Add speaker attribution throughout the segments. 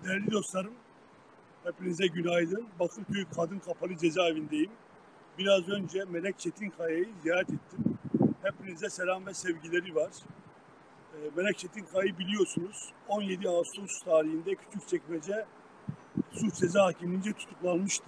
Speaker 1: Değerli dostlarım, hepinize günaydın. Bakırköy Kadın Kapalı Cezaevindeyim. Biraz önce Melek Çetinkaya'yı ziyaret ettim. Hepinize selam ve sevgileri var. Melek Çetinkaya'yı biliyorsunuz. 17 Ağustos tarihinde Küçükçekmece Suç Ceza Hakimliğince tutuklanmıştı.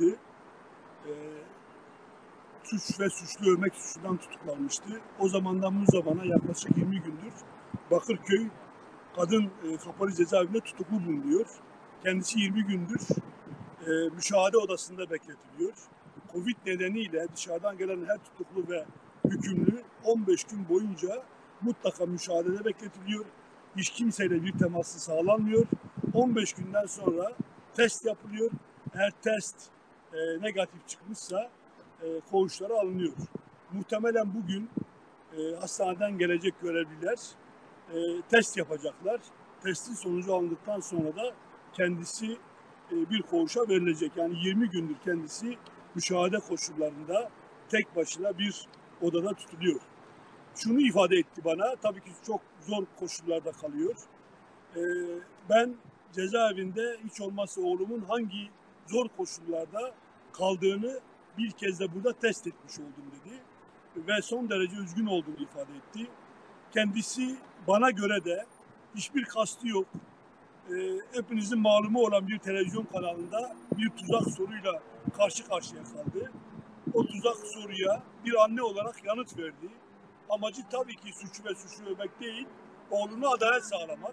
Speaker 1: Suç ve suçlu övmek suçundan tutuklanmıştı. O zamandan bu zamana yaklaşık 20 gündür Bakırköy Kadın Kapalı Cezaevinde tutuklu bulunuyor. Kendisi 20 gündür müşahede odasında bekletiliyor. Covid nedeniyle dışarıdan gelen her tutuklu ve hükümlü 15 gün boyunca mutlaka müşahedede bekletiliyor. Hiç kimseyle bir teması sağlanmıyor. 15 günden sonra test yapılıyor. Eğer test negatif çıkmışsa koğuşlara alınıyor. Muhtemelen bugün hastaneden gelecek görevliler test yapacaklar. Testin sonucu alındıktan sonra da kendisi bir koğuşa verilecek. Yani 20 gündür kendisi müşahede koşullarında tek başına bir odada tutuluyor. Şunu ifade etti bana, tabii ki çok zor koşullarda kalıyor. Ben cezaevinde hiç olmazsa oğlumun hangi zor koşullarda kaldığını bir kez de burada test etmiş oldum dedi. Ve son derece üzgün olduğunu ifade etti. Kendisi bana göre de hiçbir kastı yok. Hepinizin malumu olan bir televizyon kanalında bir tuzak soruyla karşı karşıya kaldı. O tuzak soruya bir anne olarak yanıt verdi. Amacı tabii ki suçu ve suçlu övmek değil, oğluna adalet sağlamak.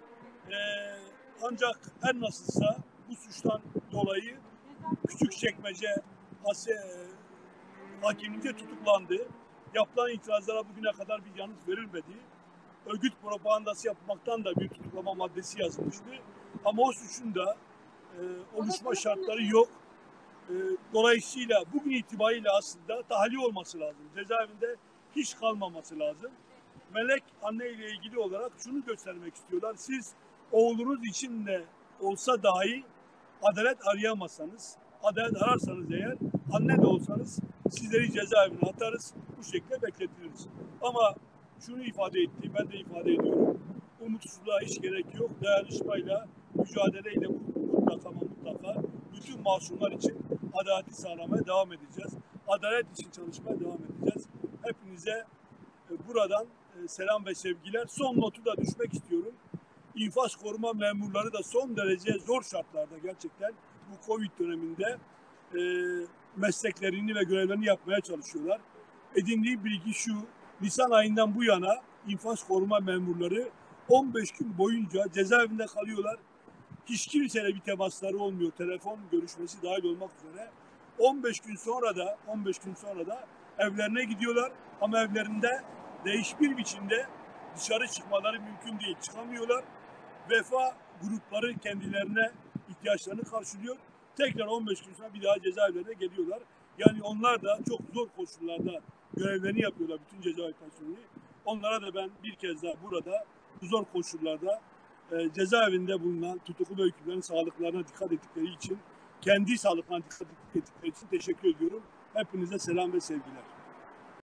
Speaker 1: Ancak her nasılsa bu suçtan dolayı Küçükçekmece hakimliğince tutuklandı. Yapılan itirazlara bugüne kadar bir yanıt verilmedi. Örgüt propagandası yapmaktan da bir tutuklama maddesi yazılmıştı. Ama o suçun da oluşma şartları yok. Dolayısıyla bugün itibariyle aslında tahliye olması lazım. Cezaevinde hiç kalmaması lazım. Melek anne ile ilgili olarak şunu göstermek istiyorlar. Siz oğlunuz için de olsa dahi adalet arayamazsanız, adalet ararsanız eğer anne de olsanız sizleri cezaevine atarız, bu şekilde bekletiliriz. Ama şunu ifade etti, ben de ifade ediyorum. Umutsuzluğa hiç gerek yok. Dayanışmayla, mücadeleyle mutlaka bütün masumlar için adaleti sağlamaya devam edeceğiz. Adalet için çalışmaya devam edeceğiz. Hepinize buradan selam ve sevgiler. Son notu da düşmek istiyorum. İnfaz koruma memurları da son derece zor şartlarda gerçekten bu Covid döneminde mesleklerini ve görevlerini yapmaya çalışıyorlar. Edindiği bilgi şu: Nisan ayından bu yana infaz koruma memurları 15 gün boyunca cezaevinde kalıyorlar. Hiç kimseyle bir temasları olmuyor. Telefon görüşmesi dahil olmak üzere. 15 gün sonra da evlerine gidiyorlar. Ama evlerinde hiçbir biçimde dışarı çıkmaları mümkün değil. Çıkamıyorlar. Vefa grupları kendilerine ihtiyaçlarını karşılıyor. Tekrar 15 gün sonra bir daha cezaevlerine geliyorlar. Yani onlar da çok zor koşullarda görevlerini yapıyorlar, bütün cezaevi personeli. Onlara da ben bir kez daha burada bu zor koşullarda cezaevinde bulunan tutuklu ve hükümlerin sağlıklarına dikkat ettikleri için, kendi sağlıklarına dikkat ettikleri için teşekkür ediyorum. Hepinize selam ve sevgiler.